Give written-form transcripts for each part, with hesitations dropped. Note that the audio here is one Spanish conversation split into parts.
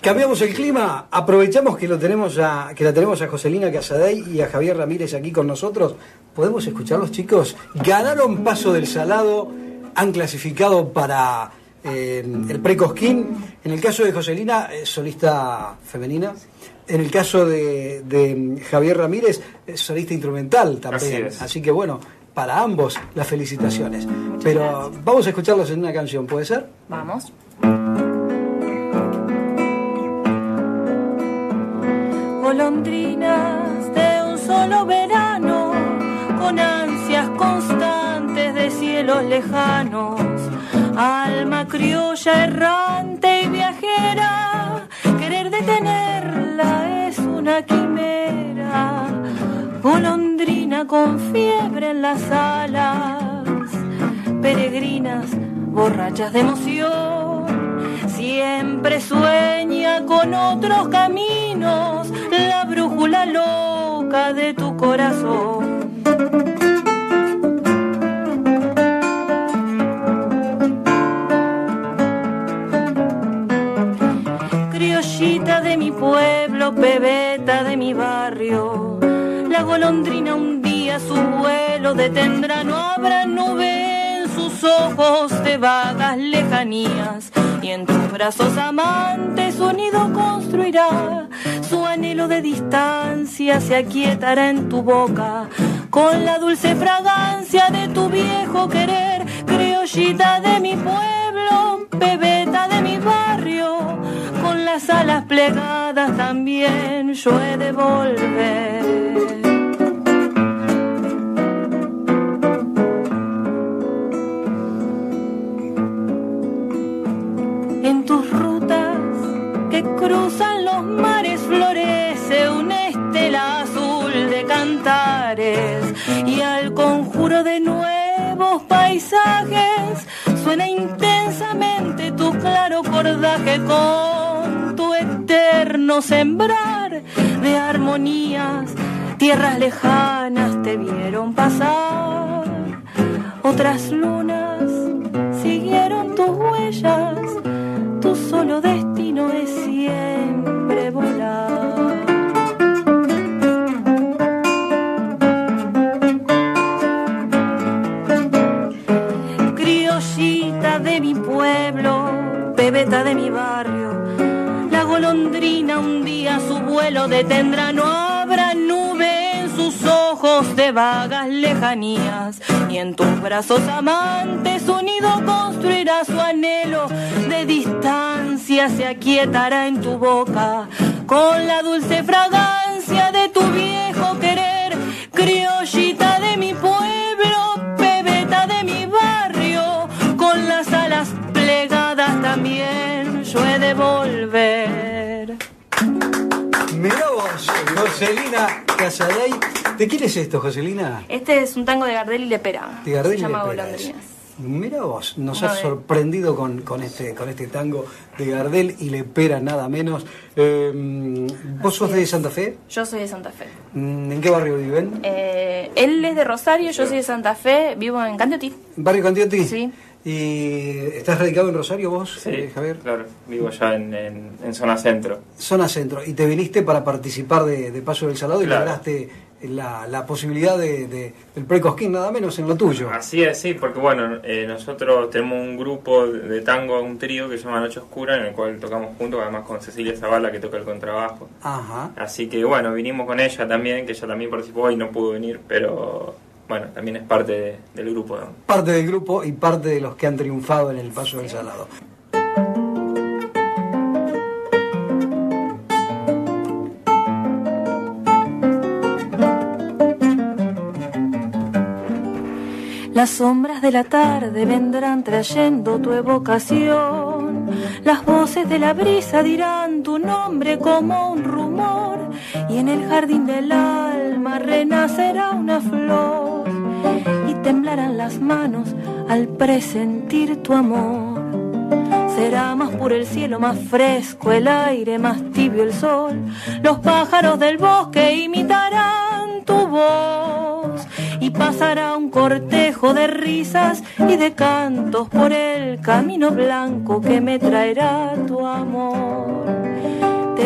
Cambiamos el clima, aprovechamos que la tenemos a Joselina Casadei y a Javier Ramírez aquí con nosotros. ¿Podemos escucharlos, chicos? Ganaron Paso del Salado, han clasificado para el Pre-Cosquín. En el caso de Joselina, solista femenina. En el caso de Javier Ramírez, solista instrumental también. Así que bueno, para ambos las felicitaciones. Pero vamos a escucharlos en una canción, ¿puede ser? Vamos. Golondrinas de un solo verano, con ansias constantes de cielos lejanos, alma criolla errante y viajera, querer detenerla es una quimera. Golondrina con fiebre en las alas, peregrinas borrachas de emoción, siempre sueña con otros caminos, la brújula loca de tu corazón. Criollita de mi pueblo, pebeta de mi barrio, la golondrina un día su vuelo detendrá, no habrá nube en sus ojos de vagas lejanías, y en tus brazos amantes su nido construirá, su anhelo de distancia se aquietará en tu boca, con la dulce fragancia de tu viejo querer. Criollita de mi pueblo, pebeta de mi barrio, con las alas plegadas también yo he de volver. En tus rutas que cruzan los mares florece una estela azul de cantares, y al conjuro de nuevos paisajes suena intensamente tu claro cordaje, con tu eterno sembrar de armonías. Tierras lejanas te vieron pasar, otras lunas siguieron tus huellas, tu solo destino es siempre volar. Criollita de mi pueblo, pebeta de mi barrio, la golondrina un día su vuelo detendrá, no habrá nube en sus ojos de vagas lejanías, y en tus brazos amantes su nido construirá, su anhelo de distancia se aquietará en tu boca, con la dulce fragancia de tu viejo querer. Criollita de mi pueblo, pebeta de mi barrio, con las alas plegadas también yo he de volver. Mirá vos, Joselina Casadei. ¿De quién es esto, Joselina? Este es un tango de Gardel y Lepera. De Gardel se y llama Lepera. Golondrinas. Mira vos, nos has sorprendido con este tango de Gardel y Lepera, nada menos. ¿Vos sos de Santa Fe? Yo soy de Santa Fe. ¿En qué barrio viven? Él es de Rosario, yo soy de Santa Fe, vivo en Cantioti. ¿Barrio Cantioti? Sí. ¿Y estás radicado en Rosario vos, Javier? Claro, vivo allá en zona centro. Zona centro. ¿Y te viniste para participar de Paso del Salado y lograste la posibilidad del Pre-Cosquín, nada menos en lo tuyo? Así es, sí, porque bueno, nosotros tenemos un grupo de tango, un trío que se llama Noche Oscura, en el cual tocamos juntos, además con Cecilia Zavala, que toca el contrabajo. Ajá. Así que bueno, vinimos con ella también, que ella también participó y no pudo venir, pero bueno, también es parte del grupo, ¿no? Parte del grupo y parte de los que han triunfado en el Paso del Salado. Las sombras de la tarde vendrán trayendo tu evocación, las voces de la brisa dirán tu nombre como un rumor, y en el jardín del alma renacerá una flor, y temblarán las manos al presentir tu amor. Será más puro el cielo, más fresco el aire, más tibio el sol, los pájaros del bosque imitarán tu voz, y pasará un cortejo de risas y de cantos por el camino blanco que me traerá tu amor.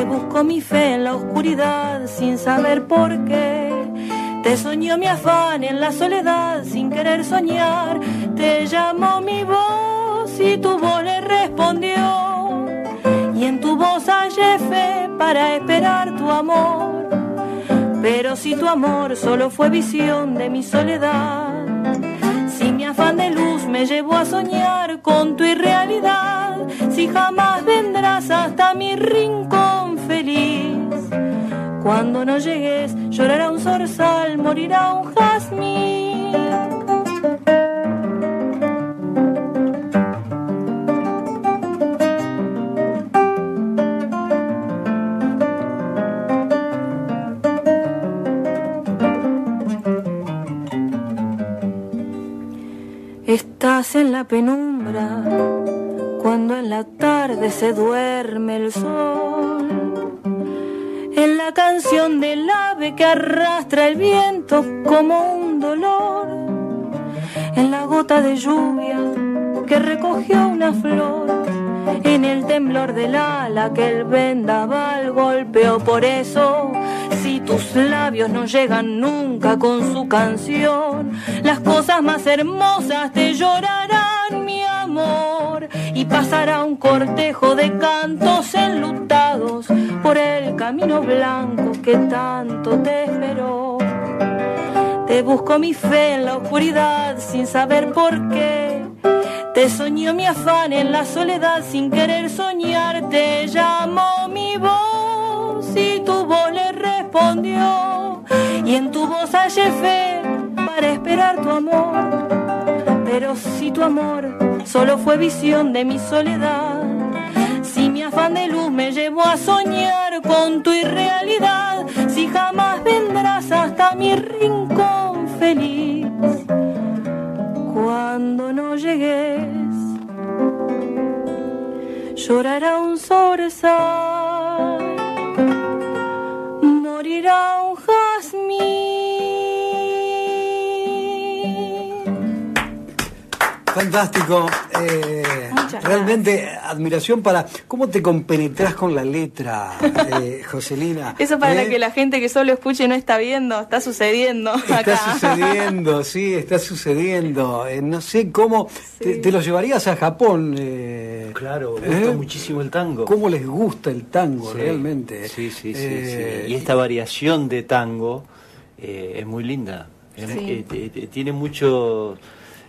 busco mi fe en la oscuridad sin saber por qué. Te soñó mi afán en la soledad sin querer soñar. Te llamó mi voz y tu voz le respondió. Y en tu voz hallé fe para esperar tu amor. Pero si tu amor solo fue visión de mi soledad, si mi afán de luz me llevó a soñar con tu irrealidad, si jamás vendrás hasta mi rincón feliz, cuando no llegues llorará un zorzal, morirá un jazmín. Estás en la penumbra, cuando en la tarde se duerme el sol, en la canción del ave que arrastra el viento como un dolor, en la gota de lluvia que recogió una flor, en el temblor del ala que el vendaval golpeó. Por eso, si tus labios no llegan nunca con su canción, las cosas más hermosas te llorarán, mi amor, y pasará un cortejo de cantos enlutados por el camino blanco que tanto te esperó. Te busco mi fe en la oscuridad sin saber por qué. Te soñó mi afán en la soledad sin querer soñar. Te llamó mi voz y tu voz le respondió. Y en tu voz hallé fe para esperar tu amor. Pero si tu amor solo fue visión de mi soledad, si mi afán de luz me llevó a soñar con tu irrealidad, si jamás vendrás hasta mi rincón feliz, cuando no llegues llorará un zorzal, morirá un jazmín. Fantástico. Realmente admiración para cómo te compenetras con la letra, Joselina. Eso para que la gente que solo escuche no está viendo, está sucediendo acá. Está sucediendo, sí, está sucediendo. No sé cómo Sí. te lo llevarías a Japón. Claro, me gusta muchísimo el tango. ¿Cómo les gusta el tango Sí, realmente? Sí. Y esta variación de tango es muy linda. Tiene mucho...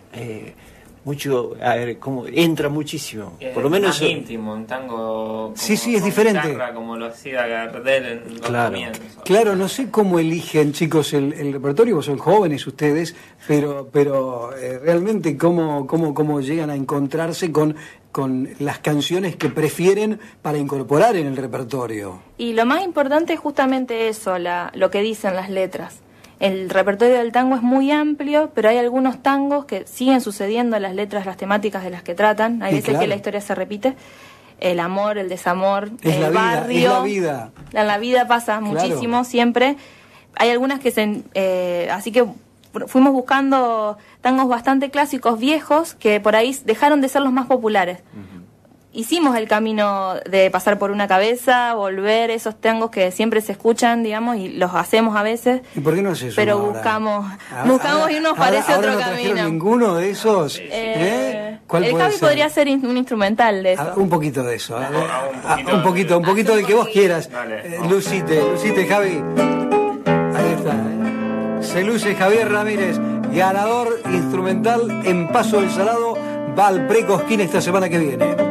a ver, como entra muchísimo. Por lo menos más íntimo, un tango sí, es con diferente. guitarra, como lo hacía Gardel en los comienzos. Claro, no sé cómo eligen, chicos, el repertorio, vos son jóvenes ustedes, pero realmente cómo llegan a encontrarse con las canciones que prefieren para incorporar en el repertorio. Y lo más importante es justamente eso, lo que dicen las letras. El repertorio del tango es muy amplio, pero hay algunos tangos que siguen sucediendo las letras, las temáticas de las que tratan. Hay veces que la historia se repite. El amor, el desamor, el barrio. Es la vida. En la vida pasa muchísimo, siempre. Hay algunas que así que fuimos buscando tangos bastante clásicos, viejos, que por ahí dejaron de ser los más populares. Hicimos el camino de pasar por una cabeza, volver esos tangos que siempre se escuchan, digamos, y los hacemos a veces. ¿Y por qué no haces eso? Pero ahora? buscamos y nos parece ahora otro no camino. ¿Ninguno de esos? ¿Cuál el Javi podría ser un instrumental de eso. Un poquito de eso. Un poquito del que vos quieras. Lucite, Javi. Ahí está. Se luce Javier Ramírez, ganador instrumental en Paso del Salado. Va al Pre-Cosquín esta semana que viene.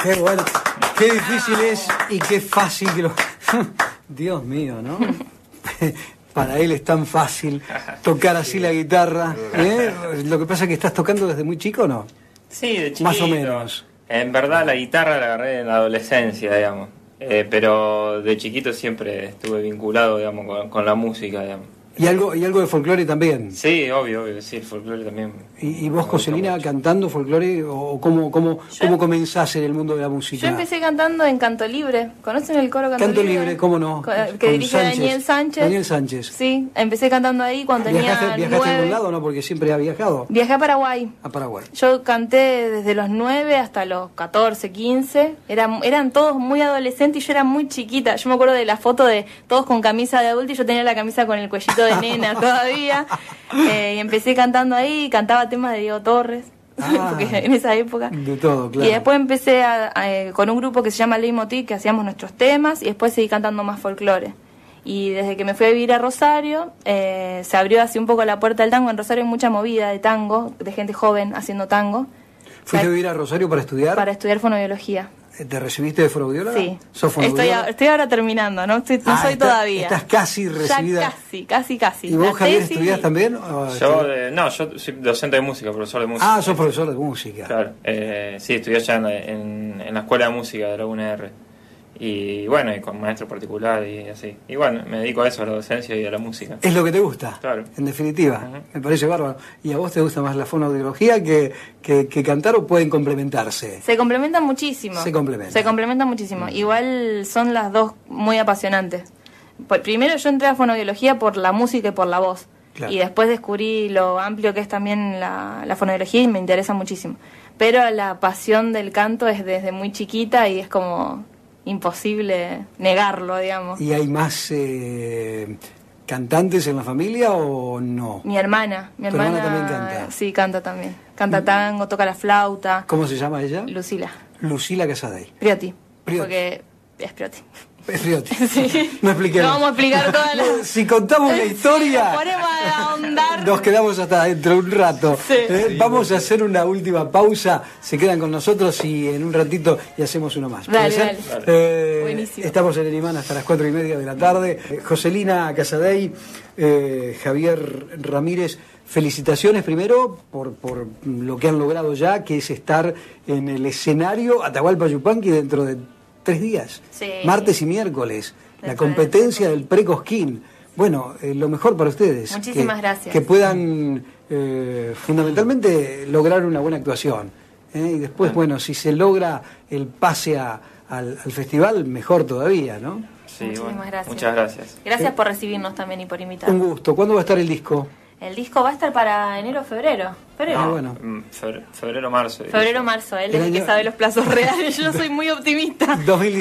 Qué bueno, qué difícil es y qué fácil que lo... Dios mío, ¿no? Para él es tan fácil tocar así la guitarra. Lo que pasa es que estás tocando desde muy chico, ¿no? Sí, de chiquito. Más o menos. En verdad la guitarra la agarré en la adolescencia, digamos. Pero de chiquito siempre estuve vinculado, digamos, con la música, digamos. ¿Y algo de folclore también? Sí, obvio, sí, el folclore también. ¿Y vos, Joselina, cantando folclore o cómo comenzás en el mundo de la música? Yo empecé cantando en Canto Libre. ¿Conocen el coro Canto Libre? Canto Libre, ¿cómo no? Que dirige Daniel Sánchez. Daniel Sánchez. Sí, empecé cantando ahí cuando tenía ¿Viajaste 9. a algún lado o no? Porque siempre ha viajado. Viajé a Paraguay. A Paraguay. Yo canté desde los 9 hasta los 14, 15. Eran todos muy adolescentes y yo era muy chiquita. Yo me acuerdo de la foto de todos con camisa de adulto y yo tenía la camisa con el cuellito de nena todavía. Y empecé cantando ahí, cantaba temas de Diego Torres. Porque en esa época. De todo, claro. Y después empecé con un grupo que se llama Leitmotiv, que hacíamos nuestros temas, y después seguí cantando más folclore. Y desde que me fui a vivir a Rosario, se abrió así un poco la puerta del tango. En Rosario hay mucha movida de tango, de gente joven haciendo tango. ¿Fuiste a vivir a Rosario para estudiar? Para estudiar fonobiología. ¿Te recibiste de fonoaudióloga? Sí. ¿Sos fonoaudióloga? Estoy ahora terminando, no soy todavía. Estás casi recibida. Ya casi. ¿Y vos, Javier, estudiás también? Yo soy docente de música, profesor de música. Ah, sos profesor de música. Claro, sí, estudié allá en la Escuela de Música de la UNR. Y bueno, y con maestro particular y así. Y bueno, me dedico a eso, a la docencia y a la música. ¿Es lo que te gusta? Claro. En definitiva, me parece bárbaro. ¿Y a vos te gusta más la fonoaudiología que cantar o pueden complementarse? Se complementan muchísimo. Se complementan muchísimo. Igual son las dos muy apasionantes. Primero yo entré a fonoaudiología por la música y por la voz. Claro. Y después descubrí lo amplio que es también la fonoaudiología y me interesa muchísimo. Pero la pasión del canto es desde muy chiquita y es como imposible negarlo, digamos. ¿Y hay más cantantes en la familia o no? Mi hermana también canta. Sí, canta también. Canta tango, toca la flauta. ¿Cómo se llama ella? Lucila Casadei. Priotti. Porque es Priotti. Es Priotti. Sí. No expliquemos. No vamos a explicar toda la... Si contamos una historia, sí, ponemos a ahondar. Nos quedamos hasta dentro de un rato. Sí. Vamos a hacer una última pausa. Se quedan con nosotros y en un ratito y hacemos uno más. Dale. Buenísimo. Estamos en el Imán hasta las 4:30 de la tarde. Joselina Casadei, Javier Ramírez, felicitaciones primero por lo que han logrado ya, que es estar en el escenario Atahualpa Yupanqui dentro de 3 días, sí. Martes y miércoles, la competencia del Pre-Cosquín. Bueno, lo mejor para ustedes. Muchísimas gracias. Que puedan fundamentalmente lograr una buena actuación. Y después, bueno, si se logra el pase al festival, mejor todavía, ¿no? Sí, muchísimas gracias. Muchas gracias. Gracias por recibirnos también y por invitarnos. Un gusto. ¿Cuándo va a estar el disco? El disco va a estar para enero o febrero. Bueno. Febrero, marzo. Febrero, marzo. Él es el que sabe los plazos reales. Yo soy muy optimista.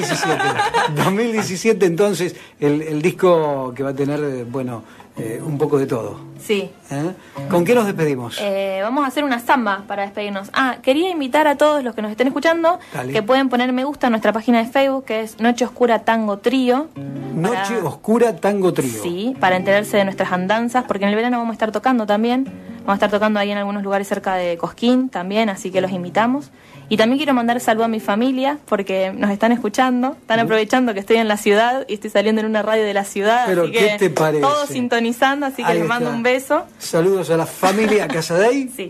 2017 entonces, el disco que va a tener, un poco de todo. Sí. ¿Con qué nos despedimos? Vamos a hacer una samba para despedirnos. Quería invitar a todos los que nos estén escuchando. Dale. Que pueden poner me gusta en nuestra página de Facebook, que es Noche Oscura Tango Trío. Noche Oscura Tango Trío. Sí, para enterarse de nuestras andanzas, porque en el verano vamos a estar tocando también. Vamos a estar tocando ahí en algunos lugares cerca de Cosquín también, así que los invitamos. Y también quiero mandar saludo a mi familia, porque nos están escuchando, están aprovechando que estoy en la ciudad y estoy saliendo en una radio de la ciudad. Pero así ¿qué que te parece? todos sintonizando, así que Ahí les mando está. un beso. Saludos a la familia Casadei. Sí.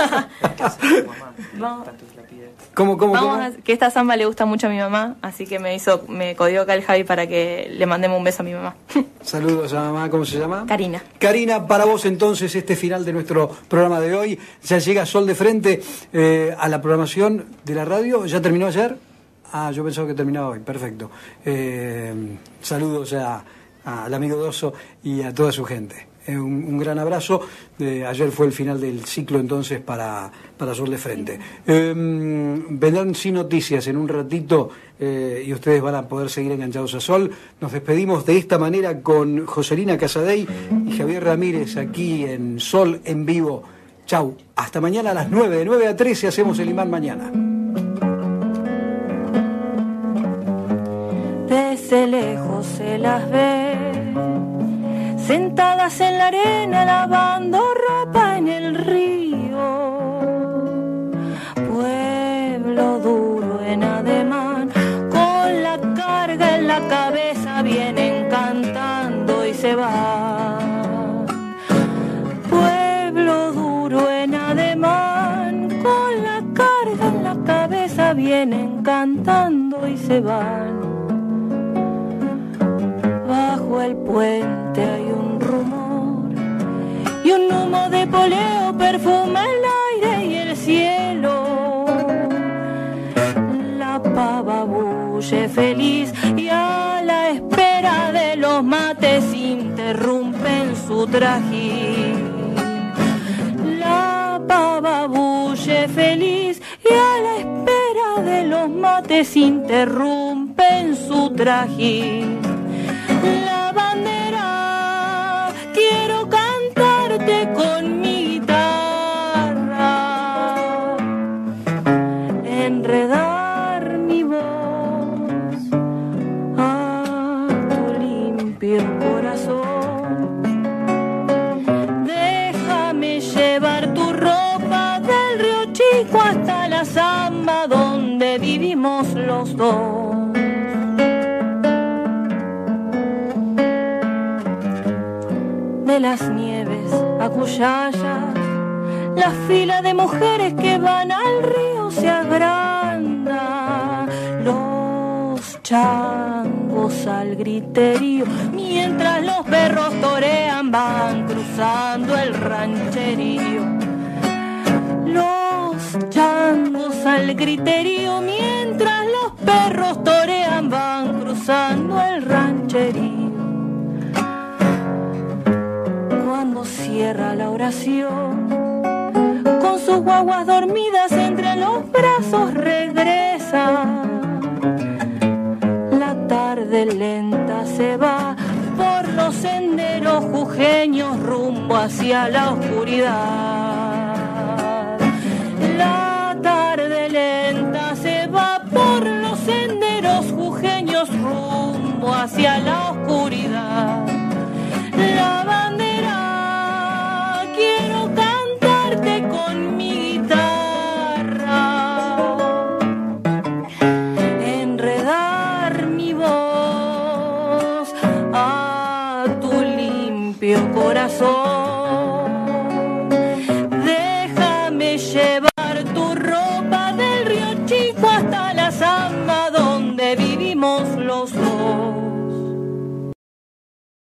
¿Cómo? Que esta samba le gusta mucho a mi mamá, así que me codió acá el Javi para que le mandemos un beso a mi mamá. Saludos a mamá, ¿cómo se llama? Karina. Karina, para vos entonces este final de nuestro programa de hoy. Ya llega Sol de Frente a la programación de la radio. ¿Ya terminó ayer? Yo pensaba que terminaba hoy, perfecto. Saludos al amigo Doso y a toda su gente. Un gran abrazo. Ayer fue el final del ciclo entonces para Sol de Frente. Vendrán Sin Noticias en un ratito y ustedes van a poder seguir enganchados a Sol. Nos despedimos de esta manera con Joselina Casadei y Javier Ramírez aquí en Sol en vivo. Chau, hasta mañana a las 9, de 9 a 13 hacemos el Imán mañana. Desde lejos se las ve, sentadas en la arena lavando ropa en el río. Pueblo duro en adelante. cantando y se van. Bajo el puente hay un rumor y un humo de poleo perfuma el aire y el cielo. La pava bulle feliz y a la espera de los mates interrumpen su trajín. La pava bulle feliz y a la espera de los mates interrumpen su trajín. La bandera, quiero cantarte con mi guitarra, enredar mi voz a tu limpio corazón. Déjame llevar tu ropa del Río Chico hasta la Zamba donde vivimos los dos. De las nieves a Cuyaya, la fila de mujeres que van al río se agranda. Los changos al griterío, mientras los perros torean, van cruzando el rancherío. Los changos al griterío, mientras los perros torean, van cruzando el rancherío. Cuando cierra la oración, con sus guaguas dormidas entre los brazos regresa. La tarde lenta se va por los senderos jujeños rumbo hacia la oscuridad. La tarde lenta se va por los senderos jujeños rumbo hacia la oscuridad. La bandera, quiero cantarte con mi guitarra, enredar mi voz a tu limpio corazón. Déjame llevar tu ropa del Río Chico hasta la Zamba